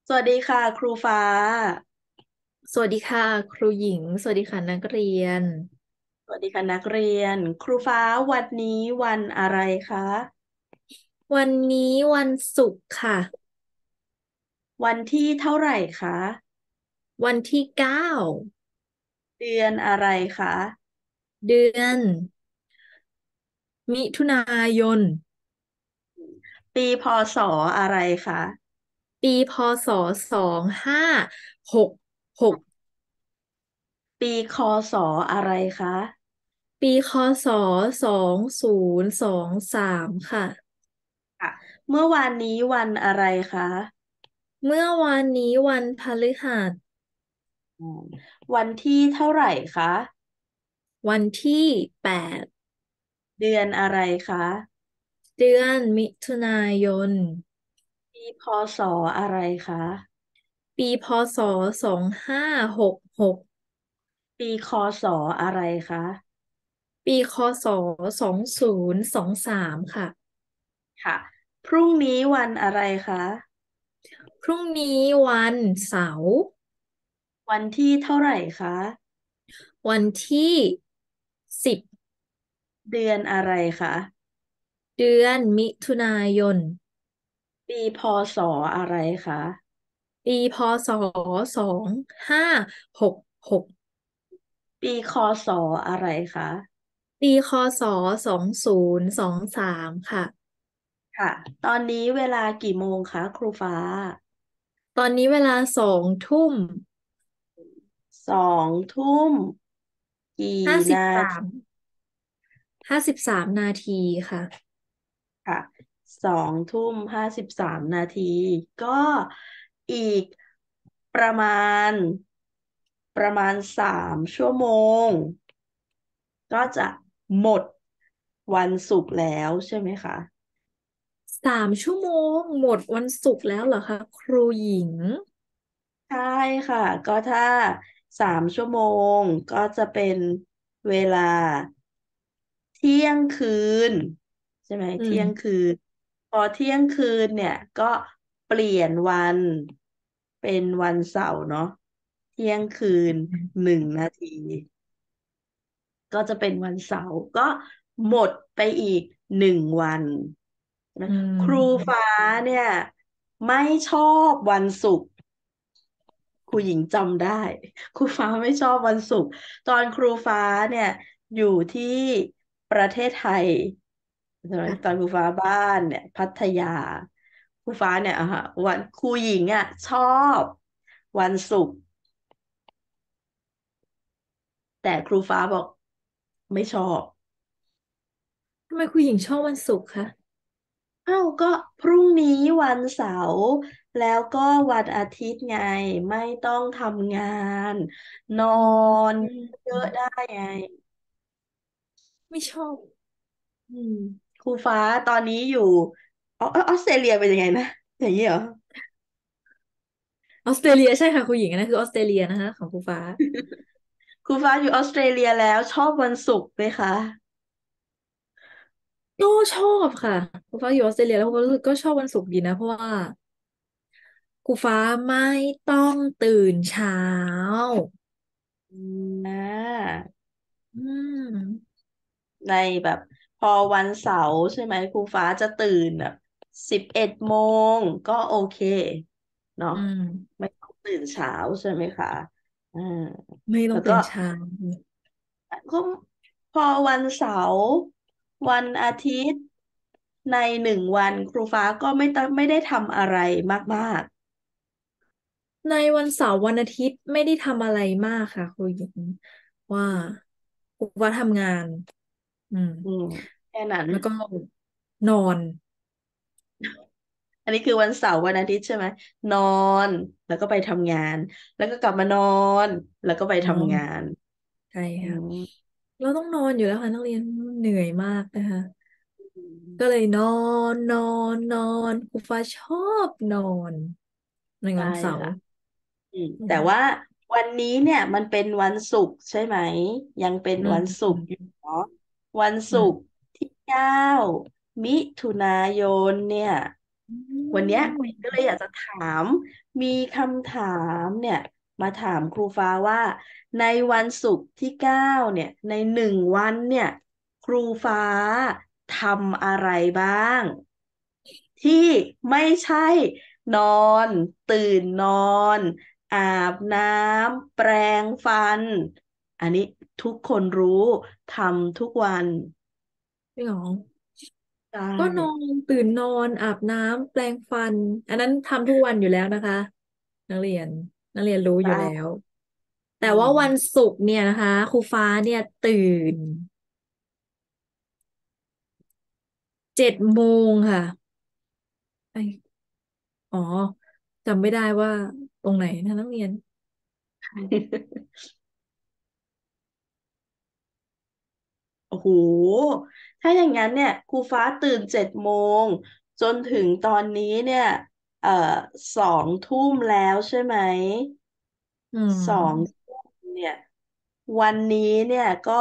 สวัสดีค่ะครูฟ้าสวัสดีค่ะครูหญิงสวัสดีค่ะนักเรียนสวัสดีค่ะนักเรียนครูฟ้าวันนี้วันอะไรคะวันนี้วันศุกร์ค่ะวันที่เท่าไหร่คะวันที่เดือนอะไรคะเดือนมิถุนายนปีพศอะไรคะปีพศ2566 ปีคศอะไรคะปีคศ2023ค่ะค่ะเมื่อวานนี้วันอะไรคะเมื่อวานนี้วันพฤหัสอืมวันที่เท่าไหร่คะวันที่แปดเดือนอะไรคะเดือนมิถุนายนปีพศอะไรคะปีพศ2566 ปีคศอะไรคะปีคศ2023ค่ะค่ะพรุ่งนี้วันอะไรคะพรุ่งนี้วันเสาร์วันที่เท่าไหร่คะวันที่10 เดือนอะไรคะเดือนมิถุนายนปีพศอะไรคะปีพศ2566 ปีคศอะไรคะปีคศ2023ค่ะค่ะตอนนี้เวลากี่โมงคะครูฟ้าตอนนี้เวลา2 ทุ่ม 2 ทุ่มกี่ห้าสิบนาสามที 53 นาทีค่ะค่ะ2 ทุ่ม 53 นาทีก็อีกประมาณ3 ชั่วโมงก็จะหมดวันศุกร์แล้วใช่ไหมคะ 3 ชั่วโมงหมดวันศุกร์แล้วเหรอคะครูหญิงใช่ค่ะก็ถ้า3 ชั่วโมงก็จะเป็นเวลาเที่ยงคืนใช่ไหมอืมเที่ยงคืนพอเที่ยงคืนเนี่ยก็เปลี่ยนวันเป็นวันเสาร์เนาะเที่ยงคืน1 นาทีก็จะเป็นวันเสาร์ก็หมดไปอีก1 วันนะอืครูมฟ้าเนี่ยไม่ชอบวันศุกร์ ครูหญิงจำได้ครูฟ้าไม่ชอบวันศุกร์ตอนครูฟ้าเนี่ยอยู่ที่ประเทศไทยใช่ไหมตอนค่ะครูฟ้าบ้านเนี่ยพัทยาครูฟ้าเนี่ยอะฮะวันครูหญิงอ่ะชอบวันศุกร์แต่ครูฟ้าบอกไม่ชอบทำไมครูหญิงชอบวันศุกร์คะอ้าวก็พรุ่งนี้วันเสาร์แล้วก็วันอาทิตย์ไงไม่ต้องทำงานนออืนมเยอะได้ไงไม่ชอบอืมครูฟ้าตอนนี้อยู่ออสเตรเลียเป็นยังไงนะอย่างนี้เหรอออสเตรเลียใช่ค่ะครูหญิงอันนั้นคือออสเตรเลียนะคะของครูฟ้าครูฟ้าอยู่ออสเตรเลียแล้วชอบวันศุกร์ไหมคะก็ชอบค่ะครูฟ้าอยู่ออสเตรเลียแล้วครูฟ้ารู้สึกก็ชอบวันศุกร์ดีนะเพราะว่าครูฟ้าไม่ต้องตื่นเช้าอืมอืมในแบบพอวันเสาร์ใช่ไหมครูฟ้าจะตื่นแบบ11 โมงก็โอเคเนาะอืมไม่ต้องตื่นเช้าใช่ไหมคะอ่าไม่ต้องแล้วก็ตื่นเช้าก็พอวันเสาร์วันอาทิตย์ใน1 วันครูฟ้าก็ไม่ได้ทำอะไรมากในวันเสาร์วันอาทิตย์ไม่ได้ทำอะไรมากค่ะครูหญิงว่าครูฟ้าทำงานอืมอืมแค่นั้นแล้วก็นอนอันนี้คือวันเสาร์วันอาทิตย์ใช่ไหมนอนแล้วก็ไปทำงานแล้วก็กลับมานอนแล้วก็ไปอ๋อทำงานใช่อืค่ะมเราต้องนอนอยู่แล้วค่ะนักเรียนเหนื่อยมากนะคะอืก็มเลยนอนครูฟ้าชอบนอนในใช่วันเสาร์ค่ะอืแต่ว่ามวันนี้เนี่ยมันเป็นวันศุกร์ใช่ไหมยังเป็นอืวันศุกร์อยู่มเนาะวันศุกร์อืมที่9 มิถุนายนเนี่ยวันเนี้ยก็มเลยอยากจะถามมีคำถามเนี่ยมาถามครูฟ้าว่าในวันศุกร์ที่9เนี่ยใน1 วันเนี่ยครูฟ้าทำอะไรบ้างที่ไม่ใช่นอนตื่นนอนอาบน้ำแปรงฟันอันนี้ทุกคนรู้ทำทุกวันจริงเหรอใช่ก็นอนตื่นนอนอาบน้ำแปรงฟันอันนั้นทำทุกวันอยู่แล้วนะคะนักเรียนนักเรียนรู้อยู่แล้ใช่วแต่อืว่าวันมศุกร์เนี่ยนะคะครูฟ้าเนี่ยตื่น7 โมงค่ะไออ๋อจำไม่ได้ว่าตรงไหนนะนักเรียนโอ้โหถ้าอย่างนั้นเนี่ยครูฟ้าตื่น7 โมงจนถึงตอนนี้เนี่ยเอ่อ2 ทุ่มแล้วใช่ไหมอืม 2 ทุ่มเนี่ยวันนี้เนี่ยก็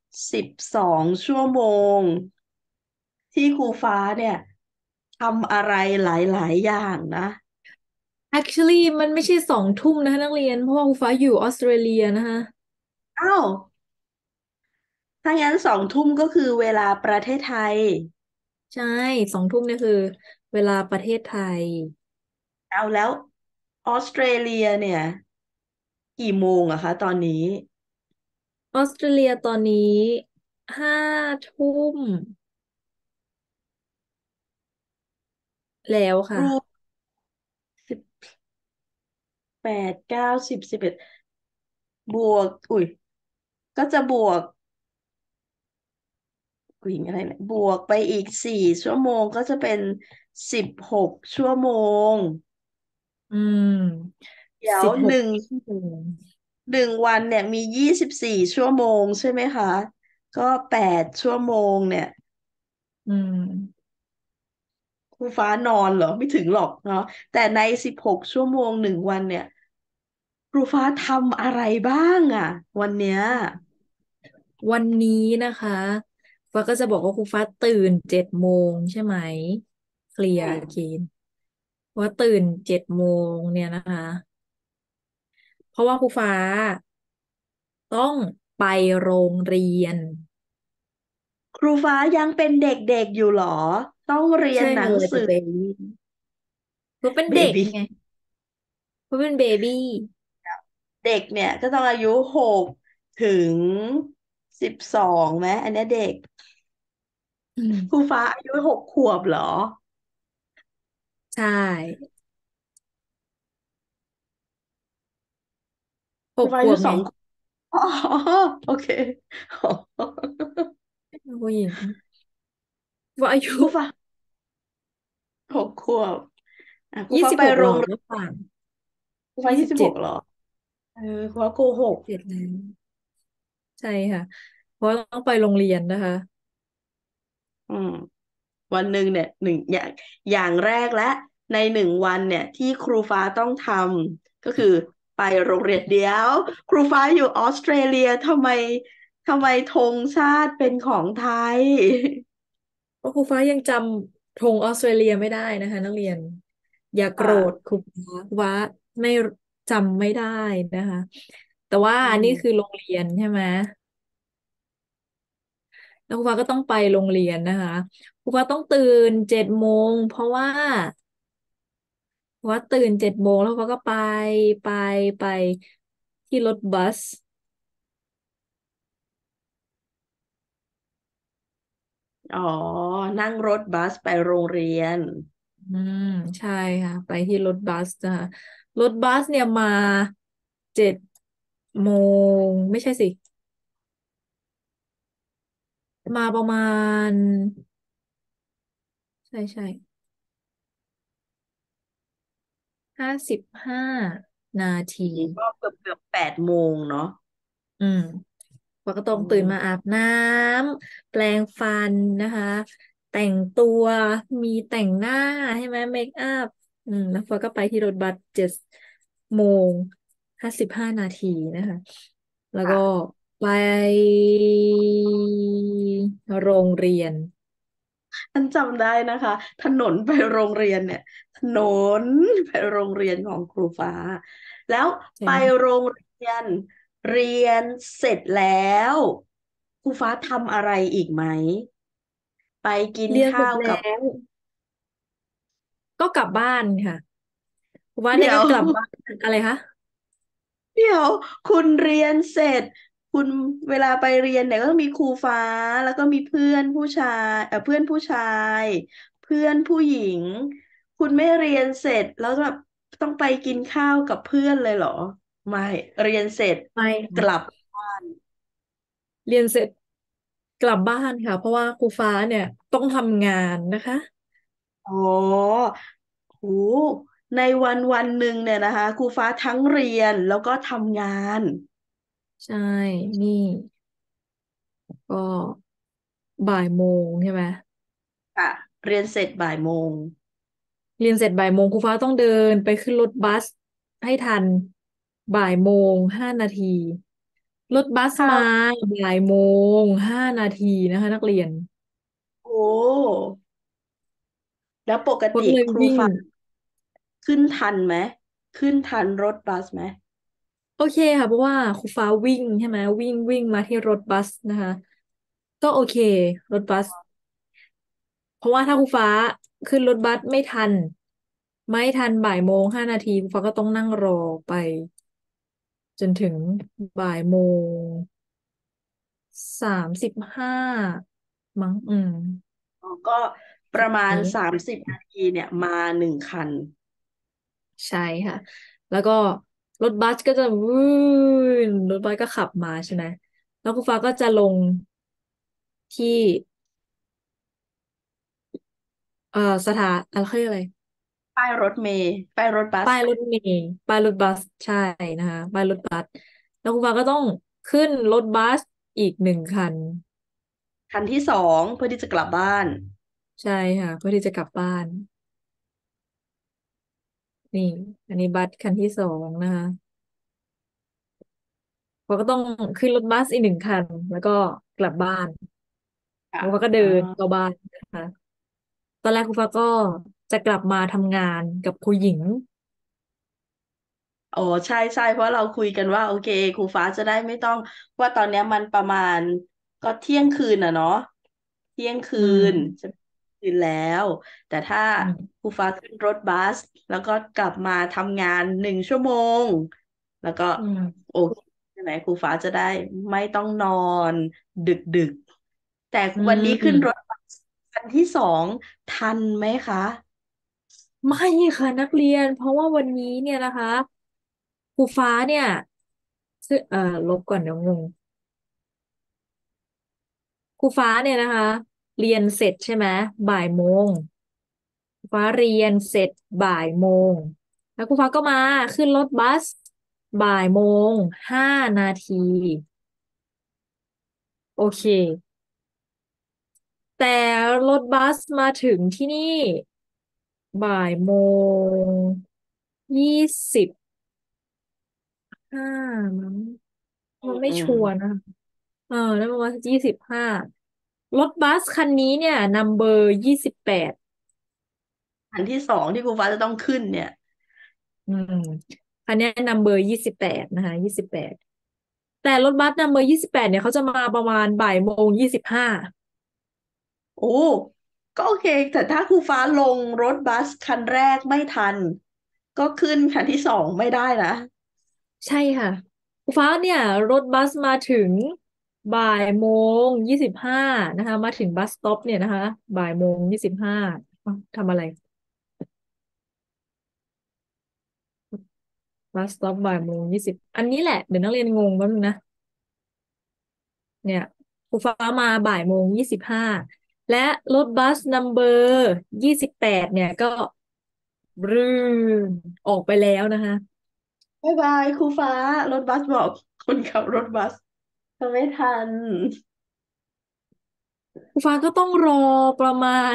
12 ชั่วโมงที่ครูฟ้าเนี่ยทำอะไรหลายๆอย่างนะ actually มันไม่ใช่2 ทุ่มนะคะนักเรียนเพราะว่าครูฟ้าอยู่ออสเตรเลียนะคะอ้าวถ้างั้น2 ทุ่มก็คือเวลาประเทศไทยใช่2 ทุ่มเนี่ยคือเวลาประเทศไทยเอาแล้วออสเตรเลียเนี่ยกี่โมงอะคะตอนนี้ออสเตรเลียตอนนี้5 ทุ่มแล้วค่ะครู18 9 10 11บวกอุ้ยก็จะบวกอุ้ยอะไรเนี่ยบวกไปอีก4 ชั่วโมงก็จะเป็น16 ชั่วโมงอืมเดี๋ยวสิบหกหนึ่งชั่วโมงวันเนี่ยมี24 ชั่วโมงใช่ไหมคะก็8 ชั่วโมงเนี่ยอืมครูฟ้านอนเหรอไม่ถึงหรอกเนาะแต่ใน16 ชั่วโมง1 วันเนี่ยครูฟ้าทำอะไรบ้างอะวันเนี้ยวันนี้นะคะฟ้าก็จะบอกว่าครูฟ้าตื่น7 โมงใช่ไหมเคลียร์อืมเกณฑ์ว่าตื่นเจ็ดโมงเนี่ยนะคะเพราะว่าครูฟ้าต้องไปโรงเรียนครูฟ้ายังเป็นเด็กๆอยู่เหรอต้องเรียนใช่หนังสือเลยแต่เบบี้เขาเป็นเบบี้เด็กไงเขาเป็นเบบี้เด็กเนี่ยก็ต้องอายุ6 ถึง 12ไหมอันเนี้ยเด็กอืมครูฟ้าอายุ6 ขวบเหรอใช่หครูกขวบไงฟ้าอายุ2 ขวบอ๋อโอเคอ๋อผู้หญิงว่าอายุครูฟ้า6 ขวบครูฟ้าไปยี่สิบหกหรอโรงเรียนหรือเปล่าครูฟ้ายี่ยี่สิบเจ็ดสิบหกเหรอครูฟ้าโกหกเจ็ดแล้วใช่ค่ะเพราะต้องไปโรงเรียนนะคะอืม วันหนึ่งเนี่ยอย่างแรกและใน1 วันเนี่ยที่ครูฟ้าต้องทำก็คือไปโรงเรียนเดียวครูฟ้าอยู่ออสเตรเลียทำไมธงชาติเป็นของไทยเพราะครูฟ้ายังจำธงออสเตรเลียไม่ได้นะคะนักเรียนอย่าโกรธค่ะครูฟ้าไม่จำไม่ได้นะคะแต่ว่าอือันนี้คือมโรงเรียนใช่ไหม แล้วครูฟ้าก็ต้องไปโรงเรียนนะคะครูฟ้าต้องตื่นเจ็ดโมงเพราะว่าตื่นเจ็ดโมงแล้วครูฟ้าก็ไปไปที่รถบัสอ๋อนั่งรถบัสไปโรงเรียนอืมใช่ค่ะไปที่รถบัสนะคะรถบัสเนี่ยมา7 โมงไม่ใช่สิมาประมาณใช่55 นาทีก็เกือบ8 โมงเนาะอืม ปาก็ต้ออืงตื่นมาอามบน้ำแปรงฟันนะคะแต่งตัวมีแต่งหน้าใช่ไหมเมคอัพแล้วฟอก็ไปที่รถบัส7 โมง 55 นาทีนะคะแล้วก็ค่ะไปโรงเรียนฉันจำได้นะคะถนนไปโรงเรียนเนี่ยถนนไปโรงเรียนของครูฟ้าแล้วไปใช่ไหมโรงเรียนเรียนเสร็จแล้วครูฟ้าทำอะไรอีกไหมไปกินเรียนเสร็จแล้ข้าวกับวก็กลับบ้านค่ะวันเนี่ยเดี๋ยวก็กลับบ้านอะไรคะเดี๋ยวคุณเรียนเสร็จคุณเวลาไปเรียนเนี่ยก็ต้องมีครูฟ้าแล้วก็มีเพื่อนผู้ชายเพื่อนผู้ชายเพื่อนผู้หญิงคุณไม่เรียนเสร็จแล้วแบบต้องไปกินข้าวกับเพื่อนเลยเหรอไม่เรียนเสร็จไม่กลับค่ะบ้านเรียนเสร็จกลับบ้านค่ะเพราะว่าครูฟ้าเนี่ยต้องทำงานนะคะอ๋อโหในวันหนึ่งเนี่ยนะคะครูฟ้าทั้งเรียนแล้วก็ทำงานใช่นี่ก็บ่ายโมงใช่ไหมค่ะเรียนเสร็จบ่ายโมงเรียนเสร็จบ่ายโมงครูฟ้าต้องเดินไปขึ้นรถบัสให้ทันบ่ายโมง 5 นาทีรถบัสมาค่ะบ่ายโมง 5 นาทีนะคะนักเรียนโอ้แล้วปกฟ้าติก็เลยวิ่งครูฟ้า ขึ้นทันไหมขึ้นทันรถบัสไหมโอเคค่ะเพราะว่าครูฟ้าวิ่งใช่ไหมวิ่งมาที่รถบัสนะคะก็โอเครถบัสเพราะว่าถ้าครูฟ้าขึ้นรถบัสไม่ทันบ่ายโมง 5 นาทีครูฟ้าก็ต้องนั่งรอไปจนถึงบ่ายโมง 35มั้งอ๋อก็ประมาณนี้ 30 นาทีเนี่ยมา1 คันใช่ค่ะแล้วก็รถบัสก็จะรถบัสก็ขับมาใช่ไหมแล้วคุณฟ้าก็จะลงที่สถานอะไรเขาเรียกอะไรป้ายรถเมล์ป้ายรถบัสป้ายรถเมล์ป้ายรถบัสใช่นะคะป้ายรถบัสแล้วคุณฟ้าก็ต้องขึ้นรถบัสอีก 1 คันคันที่ 2เพื่อที่จะกลับบ้านใช่ค่ะเพื่อที่จะกลับบ้านนี่อันนี้บัสคันที่2นะคะฟ้าก็ต้องขึ้นรถบัสอีก 1 คันแล้วก็กลับบ้านค่ะแล้วฟ้าก็เดิอ๋อนเข้าบ้านนะคะ ตอนแรกครูฟ้าก็จะกลับมาทำงานกับครูหญิงอ๋อใช่ใช่เพราะเราคุยกันว่าโอเคครูฟ้าจะได้ไม่ต้องว่าตอนเนี้ยมันประมาณก็เที่ยงคืนอ่ะเนาะเที่ยงคือืนจะมคืนแล้วแต่ถ้าอืมครูฟ้าขึ้นรถบัสแล้วก็กลับมาทำงาน1 ชั่วโมงแล้วก็อืมโอเคใช่ไหมครูฟ้าจะได้ไม่ต้องนอนดึกแต่อืวันนี้ขึ้นรถมบัสคันที่ 2ทันไหมคะไม่ค่ะนักเรียนเพราะว่าวันนี้เนี่ยนะคะครูฟ้าเนี่ยซึ่งลบก่อนเดี๋ยวงงครูฟ้าเนี่ยนะคะเรียนเสร็จใช่ไหมบ่ายโมงครูฟ้าเรียนเสร็จบ่ายโมงแล้วครูฟ้าก็มาขึ้นรถบัสบ่ายโมง 5 นาทีโอเคแต่รถบัสมาถึงที่นี่บ่ายโมง 25มั้งมันไม่อืมชัวร์นะแล้วประมาณ25รถบัสคันนี้เนี่ยนัมเบอร์28 คันที่ 2ที่ครูฟ้าจะต้องขึ้นเนี่ยอืมคันนี้นัมเบอร์ยี่สิบแปดนะคะยี่สิบแปดแต่รถบัสนัมเบอร์ยี่สิบแปดเนี่ยเขาจะมาประมาณบ่ายโมง 25 โอ้ก็โอเคแต่ถ้าครูฟ้าลงรถบัสคันแรกไม่ทันก็ขึ้นคันที่ 2ไม่ได้นะใช่ค่ะฟ้าเนี่ยรถบัสมาถึงบ่ายโมง 25นะคะมาถึงบัสสต็อปเนี่ยนะคะบ่ายโมง 25ทำอะไรบัสสต็อปบ่ายโมง 20อันนี้แหละเดี๋ยวนักเรียนงงแป๊บนึงนะเนี่ยครูฟ้ามาบ่ายโมง 25และรถบัสนัมเบอร์28เนี่ยก็บรืนออกไปแล้วนะคะบ๊ายบายครูฟ้ารถบัสบอกคนขับรถบัสจะไม่ทันครูฟ้าก็ต้องรอประมาณ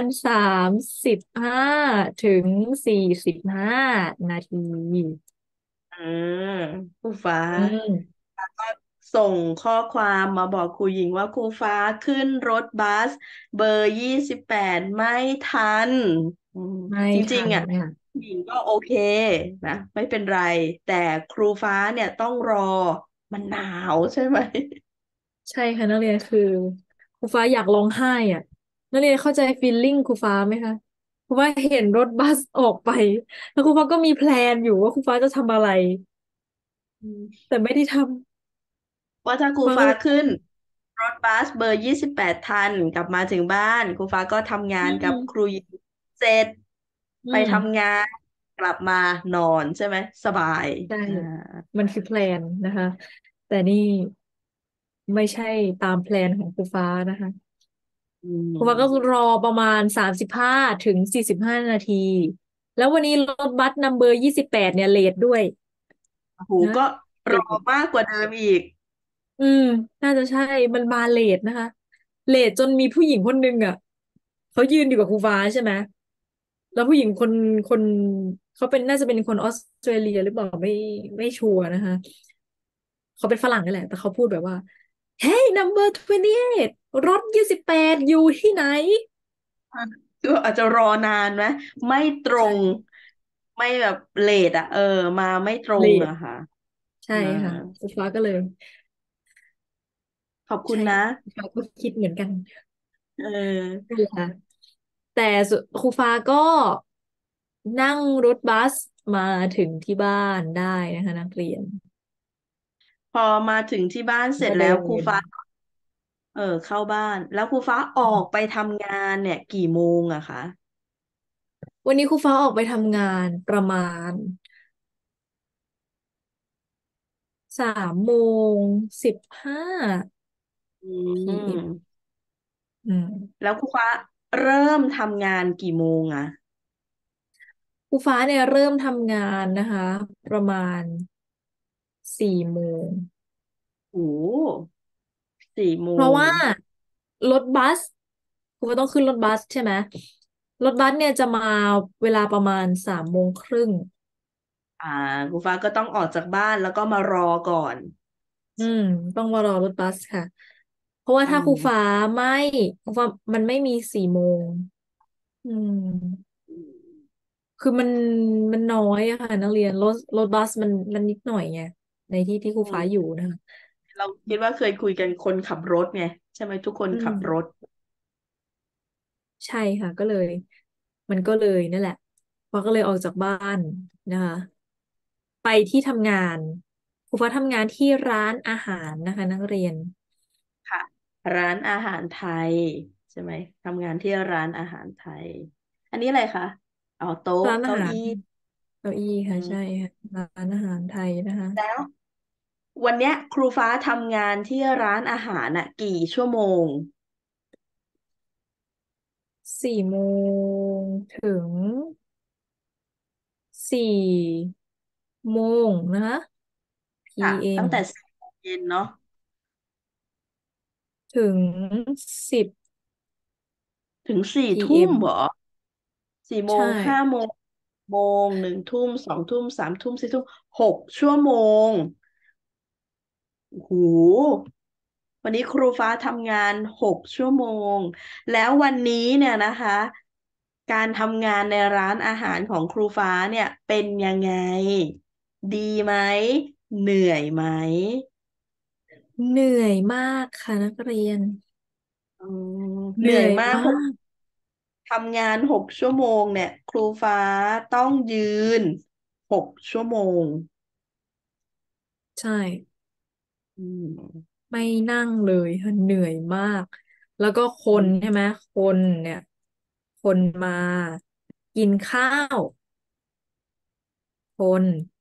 35 ถึง 45 นาทีอืมครูฟ้าอืมส่งข้อความมาบอกครูหญิงว่าครูฟ้าขึ้นรถบัสเบอร์28ไม่ทันอืมไม่จริทันงๆอ่ะค่ะครูหญิงก็โอเคนะไม่เป็นไรแต่ครูฟ้าเนี่ยต้องรอมันหนาวใช่ไหมใช่ค่ะนักเรียนคือครูฟ้าอยากร้องไห้อ่ะนักเรียนเข้าใจฟีลลิ่งครูฟ้าไหมคะครูฟ้าเห็นรถบัสออกไปแล้วครูฟ้าก็มีแพลนอยู่ว่าครูฟ้าจะทำอะไรแต่ไม่ได้ทว่าถ้าำครูครูฟ้าก็เลยฟ้าขึ้นรถบัสเบอร์28ทันกลับมาถึงบ้านครูฟ้าก็ทำงาอืนกับครูมหญิงเสร็จอืไปทำมงานกลับมานอนใช่ไหมสบายใช่อ่ามันคือแพลนนะคะแต่นี่ไม่ใช่ตามแพลนของครูฟ้านะคะอืครูฟ้าก็มรอประมาณ35 ถึง 45 นาทีแล้ววันนี้รถบัสนัมเบอร์28เนี่ยเลทด้วยโอ้โหนะก็รอเลทมากกว่าเดิมอีกอืมน่าจะใช่มันมาเลทนะคะเลทจนมีผู้หญิงคนนึงอ่ะเขายืนอยู่กับครูฟ้าใช่ไหมแล้วผู้หญิงคนเขาเป็นน่าจะเป็นคนออสเตรเลียหรือเปล่าไม่ชัวร์นะคะเขาเป็นฝรั่งนี่แหละแต่เขาพูดแบบว่า Hey number 28รถ28อยู่ที่ไหนก็อาจจะรอนานไหมไม่ตรงใช่ไม่แบบเลทอ่ะมาไม่ตรเลทงอะค่ะใช่อ่าค่ะครูฟ้าก็เลยขอบคุณใช่นะครูฟ้าก็คิดเหมือนกันเออนั่นแหละค่ะแต่ครูฟ้าก็นั่งรถบัสมาถึงที่บ้านได้นะคะนักเรียนพอมาถึงที่บ้านเสร็จก็เดิแล้วครูนฟ้าเข้าบ้านแล้วครูฟ้าออกไปทำงานเนี่ยกี่โมงอะคะวันนี้ครูฟ้าออกไปทำงานประมาณ3 โมง 15 อืพีเอ็มมอืมแล้วครูฟ้าเริ่มทำงานกี่โมงอะครูฟ้าเนี่ยเริ่มทำงานนะคะประมาณ4 โมงโอ้4 โมงเพราะว่ารถบัสครูก็ต้องขึ้นรถบัสใช่ไหมรถบัสเนี่ยจะมาเวลาประมาณ3 โมงครึ่งอ่าครูฟ้าก็ต้องออกจากบ้านแล้วก็มารอก่อนอืมต้องมารอรถบัสค่ะเพราะว่าอืถ้าครูฟ้ามไม่ครูฟ้ามันไม่มี4 โมงอืมอืมคือมันน้อยอะค่ะนักเรียนรถบัสมันนิดหน่อยไงในที่ครูฟ้าอยู่อืมนะคะเราคิดว่าเคยคุยกันคนขับรถไงใช่ไหมทุกคนอืมขับรถใช่ค่ะก็เลยมันก็เลยนั่นแหละพอก็เลยออกจากบ้านนะคะไปที่ทำงานครูฟ้าทำงานที่ร้านอาหารนะคะนักเรียนค่ะร้านอาหารไทยใช่ไหมทำงานที่ร้านอาหารไทยอันนี้อะไรคะอ๋อโต๊ะร้านอาหารเก้าอี้เก้าอี้อืค่ะใช่มค่ะร้านอาหารไทยนะคะแล้ว วันเนี้ยครูฟ้าทำงานที่ร้านอาหารน่ะกี่ชั่วโมง 4 โมงถึง4 โมงนะคะค่ะตั้ PM งแต่4 โมงเย็นเนาะถึง10 ถึง4 ทุ่ม PM เหรอสี่โมใช่ง5 โมง1 ทุ่ม2 ทุ่ม3 ทุ่ม4 ทุ่ม6 ชั่วโมงโอ้โหวันนี้ครูฟ้าทำงาน6 ชั่วโมงแล้ววันนี้เนี่ยนะคะการทำงานในร้านอาหารของครูฟ้าเนี่ยเป็นยังไงดีไหมเหนื่อยไหมเหนื่อยมากค่ะนักเรียนอืมเหนื่อยเหนื่อยมามากเพราะกทำงาน6 ชั่วโมงเนี่ยครูฟ้าต้องยืน6 ชั่วโมงใช่อืมไม่นั่งเลยค่ะเหนื่อยมากแล้วก็คอืมนใช่ไหมคนเนี่ยคนมากินข้าวคน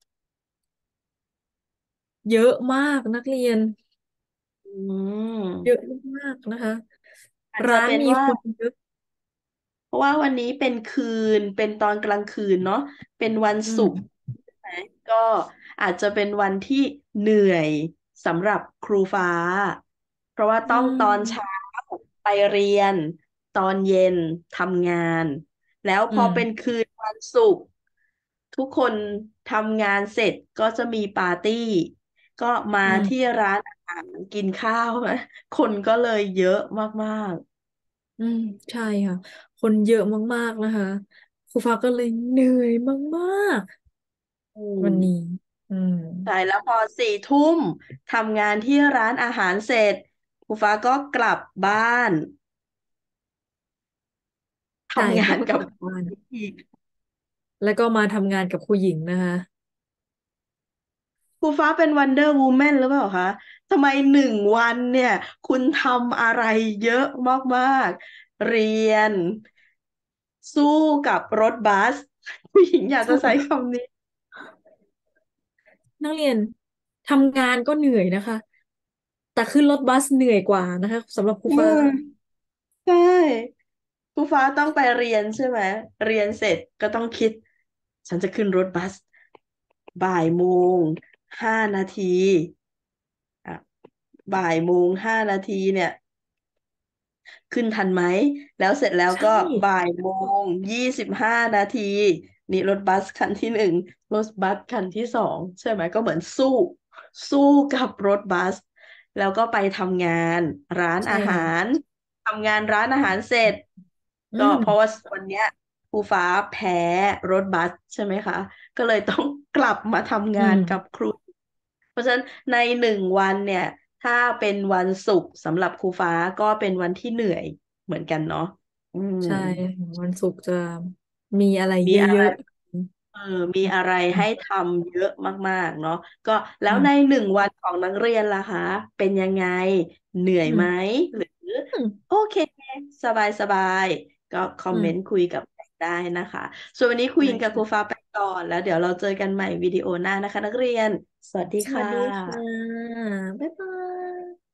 เยอะมากนักเรียนอืเยอะมมากนะคะอาจจะร้านมีเป็นว่าคนเยอะเพราะว่าวันนี้เป็นคืนเป็นตอนกลางคืนเนาะเป็นวันอืศุกร์มใช่ไหมก็อาจจะเป็นวันที่เหนื่อยสำหรับครูฟ้าเพราะว่าอืต้องตอนเช้ามไปเรียนตอนเย็นทำงานแล้วพอืมอเป็นคืนวันศุกร์ทุกคนทำงานเสร็จก็จะมีปาร์ตี้ก็มาที่อืมร้านอาหารกินข้าวนะคนก็เลยเยอะมากอืมใช่ค่ะคนเยอะมากๆนะคะครูฟ้าก็เลยเหนื่อยมากๆๆวันนี้อืมใช่แล้วพอ4 ทุ่มทำงานที่ร้านอาหารเสร็จครูฟ้าก็กลับบ้านใช่ทำงาค่ะนกับกลับบ้านอีกแล้วก็มาทำงานกับครูหญิงนะคะครูฟ้าเป็นวันเดอร์วูแมนหรือเปล่าคะทำไม1 วันเนี่ยคุณทำอะไรเยอะมากๆเรียนสู้กับรถบัสผู้หญิงอยากจะใช้สู้กับคำนี้นักเรียนทำงานก็เหนื่อยนะคะแต่ขึ้นรถบัสเหนื่อยกว่านะคะสำหรับครูอืฟ้ามใช่ครูฟ้าต้องไปเรียนใช่ไหมเรียนเสร็จก็ต้องคิดฉันจะขึ้นรถบัสบ่ายโมง 5 นาทีอ่ะบ่ายโมง 5 นาทีเนี่ย ขึ้นทันไหม แล้วเสร็จแล้วใช่ก็บ่ายโมง 25 นาทีนี่รถบัสคันที่1รถบัสคันที่2ใช่ไหมก็เหมือนสู้กับรถบัสแล้วก็ไปทำงานร้านใช่อาหาค่ะรทำงานร้านอาหารเสร็จอืก็เพราะว่ามวันเนี้ยครูฟ้าแพ้รถบัสใช่ไหมคะก็เลยต้องกลับมาทำอืงานกับมครู เพราะฉะนั้นใน1 วันเนี่ยถ้าเป็นวันศุกร์สำหรับครูฟ้าก็เป็นวันที่เหนื่อยเหมือนกันเนาะอืมใช่วันศุกร์จะมีอะไรมีอะไรเยอะเออมีอะไรๆให้ทำเยอะมากๆเนาะก็แล้วในอืม 1 วันของนักเรียนล่ะคะเป็นยังไงเหนื่อยไหมอืมหรืออืมโอเคสบายก็คอมอืมเมนต์คุยกับแม็กได้นะคะส่วนวันนี้คุยได้กับครูค่ะฟ้าไปก่อนแล้วเดี๋ยวเราเจอกันใหม่วิดีโอหน้านะคะนักเรียนสวัสดีค่สวัสดีค่ะะบ๊ายบาย